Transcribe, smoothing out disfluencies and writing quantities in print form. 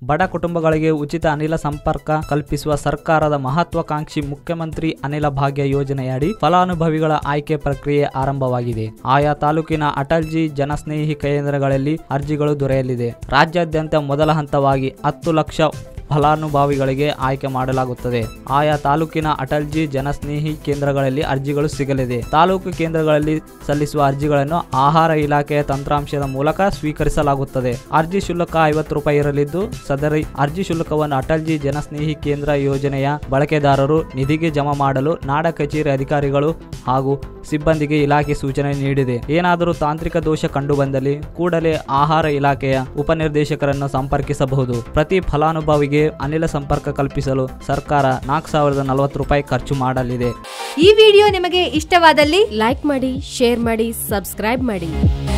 ಬಡ ಕುಟುಂಬಗಳಿಗೆ ಉಚಿತ ಅನಿಲ ಸಂಪರ್ಕ ಕಲ್ಪಿಸುವ ಸರ್ಕಾರದ ಮಹತ್ವಾಕಾಂಕ್ಷಿ ಮುಖ್ಯಮಂತ್ರಿ ಅನಿಲ ಭಾಗ್ಯ ಯೋಜನೆಯಡಿ ಫಲಾನುಭವಿಗಳ ಆಯ್ಕೆ ಪ್ರಕ್ರಿಯೆ ಆರಂಭವಾಗಿದೆ. ಆಯಾ ತಾಲೂಕಿನ ಅಟಲ್ಜಿ ಜನಸ್ನೇಹಿ ಕೇಂದ್ರಗಳಲ್ಲಿ ಅರ್ಜಿಗಳು ದೊರೆಯಲಿದೆ. ರಾಜ್ಯಾದ್ಯಂತ ಮೊದಲ ಹಂತವಾಗಿ 10 ಲಕ್ಷ ಫಲಾನುಭವಿಗಳಿಗೆ ಆಯ್ಕೆ ಮಾಡಲಾಗುತ್ತದೆ. ಆಯಾ ತಾಲೂಕಿನ ಅಟಲ್ಜಿ ಜನಸ್ನೇಹಿ ಕೇಂದ್ರಗಳಲ್ಲಿ ಅರ್ಜಿಗಳು ಸಿಗಲಿದೆ. ತಾಲೂಕು ಕೇಂದ್ರಗಳಲ್ಲಿ ಸಲ್ಲಿಸುವ ಅರ್ಜಿಗಳನ್ನು ಆಹಾರ ಇಲಾಖೆಯ ತಂತ್ರಾಂಶದ ಮೂಲಕ ಸ್ವೀಕರಿಸಲಾಗುತ್ತದೆ. ಅರ್ಜಿ ಶುಲ್ಕ 50 ರೂಪಾಯಿ ಇರಲಿದ್ದು, ಸದರಿ ಅರ್ಜಿ ಶುಲ್ಕವನ್ನು ಅಟಲ್ಜಿ ಜನಸ್ನೇಹಿ ಕೇಂದ್ರ ಯೋಜನೆಯ ಬಳಕೆದಾರರು ನಿಧಿಗೆ ಜಮಾ ಮಾಡಲು ನಾಡ ಕಚೇರಿ ಅಧಿಕಾರಿಗಳು ಹಾಗೂ ಸಿಬ್ಬಂದಿಗೆ ಇಲಾಖೆ ಸೂಚನೆ ನೀಡಿದೆ. ಏನಾದರೂ ತಾಂತ್ರಿಕ ದೋಷ ಕಂಡುಬಂದಲ್ಲಿ ಕೂಡಲೇ ಆಹಾರ ಇಲಾಖೆಯ ಉಪನಿರ್ದೇಶಕರನ್ನು ಸಂಪರ್ಕಿಸಬಹುದು. ಪ್ರತಿ ಫಲಾನುಭವಿಗೆ ಅನಿಲ ಸಂಪರ್ಕ ಕಲ್ಪಿಸಲು ಸರ್ಕಾರ 4040 ರೂಪಾಯಿ ಖರ್ಚು ಮಾಡಲಿದೆ. ಈ ವಿಡಿಯೋ ನಿಮಗೆ ಇಷ್ಟವಾದಲ್ಲಿ ಲೈಕ್ ಮಾಡಿ, ಶೇರ್ ಮಾಡಿ, ಸಬ್ಸ್ಕ್ರೈಬ್ ಮಾಡಿ.